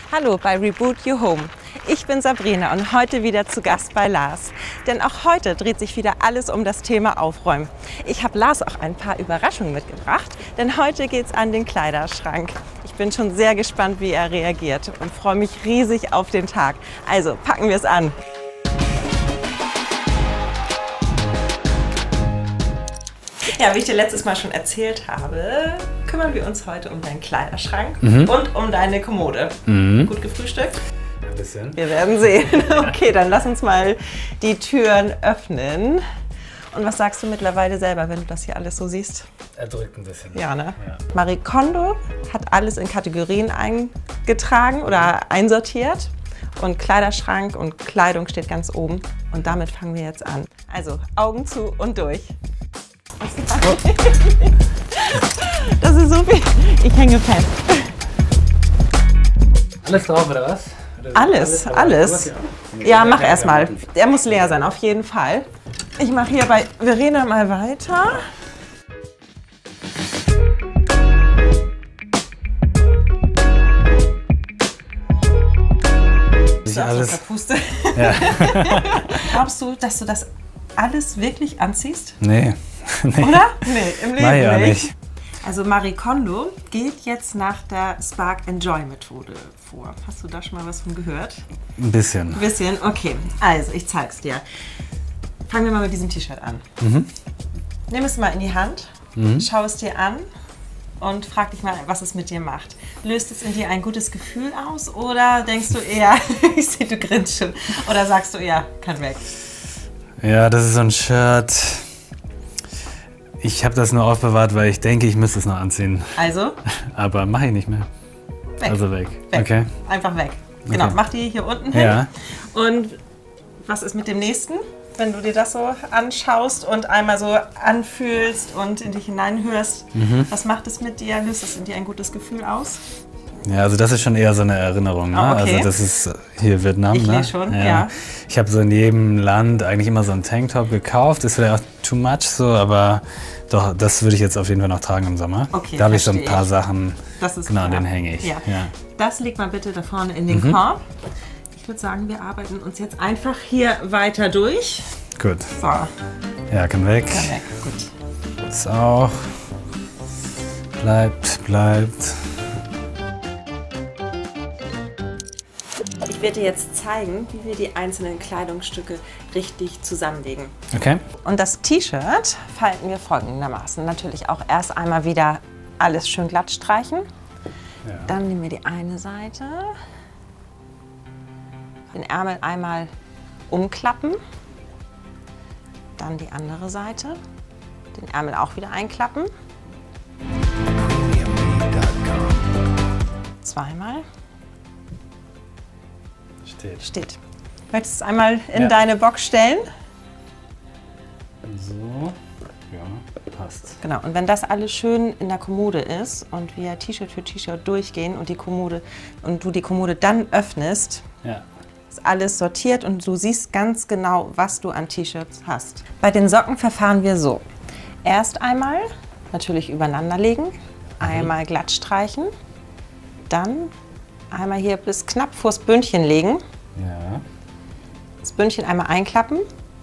Hallo bei Reboot Your Home. Ich bin Sabrina und heute wieder zu Gast bei Lars. Denn auch heute dreht sich wieder alles um das Thema Aufräumen. Ich habe Lars auch ein paar Überraschungen mitgebracht, denn heute geht es an den Kleiderschrank. Ich bin schon sehr gespannt, wie er reagiert und freue mich riesig auf den Tag. Also packen wir es an. Ja, wie ich dir letztes Mal schon erzählt habe, kümmern wir uns heute um deinen Kleiderschrank und um deine Kommode. Gut gefrühstückt? Ein bisschen. Wir werden sehen. Okay, dann lass uns mal die Türen öffnen. Und was sagst du mittlerweile selber, wenn du das hier alles so siehst? Er drückt ein bisschen. Ja, ne? Ja. Marie Kondo hat alles in Kategorien eingetragen oder einsortiert. Und Kleiderschrank und Kleidung steht ganz oben. Und damit fangen wir jetzt an. Also Augen zu und durch. Das ist so viel. Ich hänge fest. Alles drauf, oder was? Alles. Ja, mach erstmal. Der muss leer sein, auf jeden Fall. Ich mache hier bei Verena mal weiter. Alles. Puste. Ja. Glaubst du, dass du das alles wirklich anziehst? Nee. Nee. Oder? Nee, im Leben Mach ich auch nicht. Also Marie Kondo geht jetzt nach der Spark and Joy Methode vor. Hast du da schon mal was von gehört? Ein bisschen. Ein bisschen? Okay. Also, ich zeig's dir. Fangen wir mal mit diesem T-Shirt an. Nimm es mal in die Hand, schau es dir an und frag dich mal, was es mit dir macht. Löst es in dir ein gutes Gefühl aus oder denkst du eher, ich sehe, du grinst schon, oder sagst du eher, kann weg? Ja, das ist so ein Shirt. Ich habe das nur aufbewahrt, weil ich denke, ich müsste es noch anziehen. Also? Aber mache ich nicht mehr. Weg. Also weg. Weg. Okay. Einfach weg. Genau, Okay. mach die hier unten hin. Ja. Und was ist mit dem nächsten, wenn du dir das so anschaust und einmal so anfühlst und in dich hineinhörst? Was macht es mit dir? Löst es in dir ein gutes Gefühl aus? Ja, also das ist schon eher so eine Erinnerung. Ne? Ah, okay. Also das ist hier Vietnam. Ich ne? lese schon, ja. Ich habe so in jedem Land eigentlich immer so einen Tanktop gekauft. Ist vielleicht auch too much so, aber doch, das würde ich jetzt auf jeden Fall noch tragen im Sommer. Okay, da habe ich so ein verstehe paar ich. Sachen, Das ist genau, klar. den hänge ich. Ja. Ja. Das legt mal bitte da vorne in den Korb. Ich würde sagen, wir arbeiten uns jetzt einfach hier weiter durch. Gut. So, Ja, kann weg. dann weg. Gut. Das auch. Bleibt. Ich werde dir jetzt zeigen, wie wir die einzelnen Kleidungsstücke richtig zusammenlegen. Okay. Und das T-Shirt falten wir folgendermaßen. Natürlich auch erst einmal wieder alles schön glatt streichen. Ja. Dann nehmen wir die eine Seite, den Ärmel einmal umklappen, dann die andere Seite, den Ärmel auch wieder einklappen, zweimal, steht. Möchtest du es einmal in deine Box stellen? So. Ja, passt. Genau, und wenn das alles schön in der Kommode ist und wir T-Shirt für T-Shirt durchgehen und du die Kommode dann öffnest, Ja. ist alles sortiert und du siehst ganz genau, was du an T-Shirts hast. Bei den Socken verfahren wir so. Erst einmal natürlich übereinander legen, einmal glatt streichen, dann einmal hier bis knapp vors Bündchen legen, Ja. das Bündchen einmal einklappen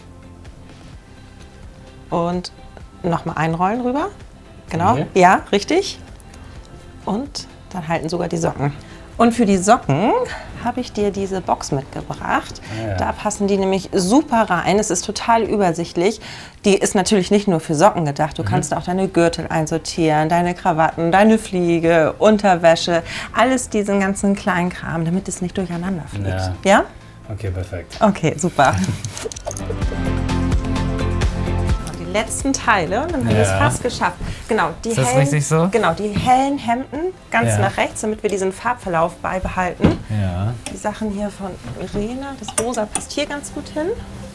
und nochmal einrollen rüber. Genau, Okay. ja, richtig. Und dann halten sogar die Socken. Und für die Socken habe ich dir diese Box mitgebracht. Ah, ja. Da passen die nämlich super rein. Es ist total übersichtlich. Die ist natürlich nicht nur für Socken gedacht. Du kannst auch deine Gürtel einsortieren, deine Krawatten, deine Fliege, Unterwäsche, alles diesen ganzen kleinen Kram, damit es nicht durcheinander fliegt. Ja. Ja? Okay, perfekt. Okay, super. Die letzten Teile, und dann haben wir es Ja. fast geschafft. Genau, die Ist das richtig so? Genau, die hellen Hemden ganz Ja. nach rechts, damit wir diesen Farbverlauf beibehalten. Ja. Die Sachen hier von Verena, das Rosa passt hier ganz gut hin.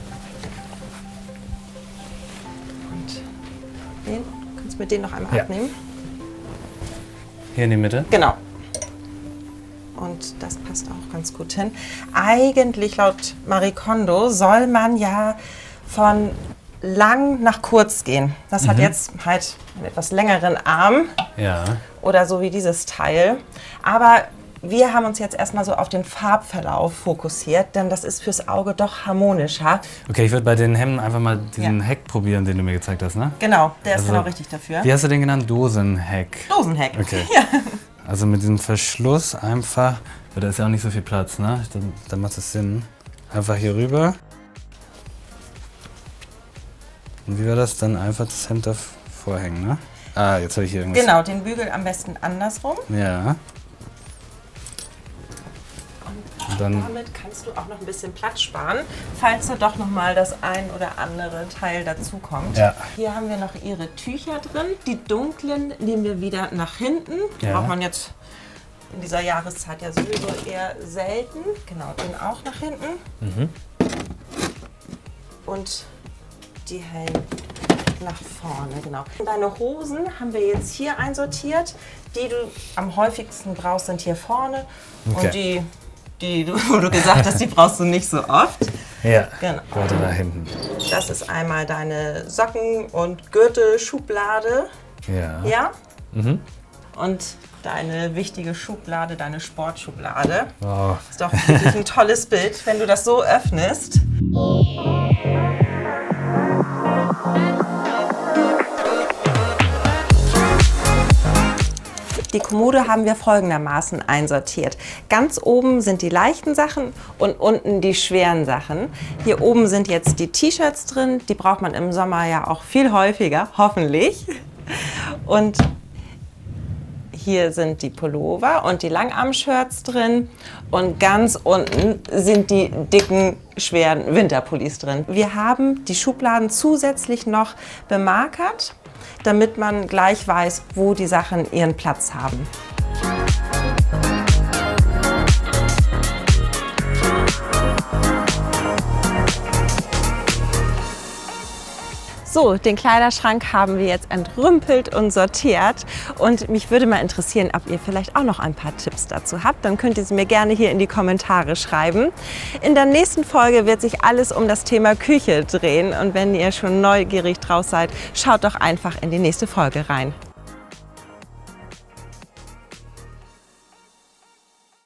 Und den, kannst du mir den noch einmal Ja. abnehmen? Hier in die Mitte. Genau. Und das passt auch ganz gut hin. Eigentlich laut Marie Kondo soll man ja von lang nach kurz gehen. Das hat jetzt halt einen etwas längeren Arm Ja. oder so wie dieses Teil. Aber Wir haben uns jetzt erstmal so auf den Farbverlauf fokussiert, denn das ist fürs Auge doch harmonischer. Okay, ich würde bei den Hemden einfach mal diesen Heck probieren, den du mir gezeigt hast, ne? Genau, der ist genau richtig dafür. Wie hast du den genannt? Dosenheck. Dosenheck. Okay. Ja. Also mit diesem Verschluss einfach, da ist ja auch nicht so viel Platz, ne? Dann macht es Sinn. Einfach hier rüber. Und wie war das? Dann einfach das Hemd da vorhängen, ne? Ah, jetzt habe ich hier irgendwas. Genau, den Bügel am besten andersrum. Ja. Und damit kannst du auch noch ein bisschen Platz sparen, falls da doch noch mal das ein oder andere Teil dazu kommt. Ja. Hier haben wir noch ihre Tücher drin. Die dunklen nehmen wir wieder nach hinten. Die braucht man jetzt in dieser Jahreszeit ja sowieso eher selten. Genau, den auch nach hinten. Mhm. Und die hellen nach vorne, genau. Deine Hosen haben wir jetzt hier einsortiert. Die du am häufigsten brauchst, sind hier vorne. Okay. Und wo du gesagt hast, die brauchst du nicht so oft. Ja, genau. Warte, da hinten. Das ist einmal deine Socken- und Gürtelschublade. Ja. Ja? Mhm. Und deine wichtige Schublade, deine Sportschublade. Wow. Ist doch wirklich ein tolles Bild, wenn du das so öffnest. Die Kommode haben wir folgendermaßen einsortiert. Ganz oben sind die leichten Sachen und unten die schweren Sachen. Hier oben sind jetzt die T-Shirts drin, die braucht man im Sommer ja auch viel häufiger, hoffentlich. Und hier sind die Pullover und die Langarm-Shirts drin und ganz unten sind die dicken, schweren Winterpullis drin. Wir haben die Schubladen zusätzlich noch bemarkert, damit man gleich weiß, wo die Sachen ihren Platz haben. So, den Kleiderschrank haben wir jetzt entrümpelt und sortiert und mich würde mal interessieren, ob ihr vielleicht auch noch ein paar Tipps dazu habt. Dann könnt ihr sie mir gerne hier in die Kommentare schreiben. In der nächsten Folge wird sich alles um das Thema Küche drehen und wenn ihr schon neugierig drauf seid, schaut doch einfach in die nächste Folge rein.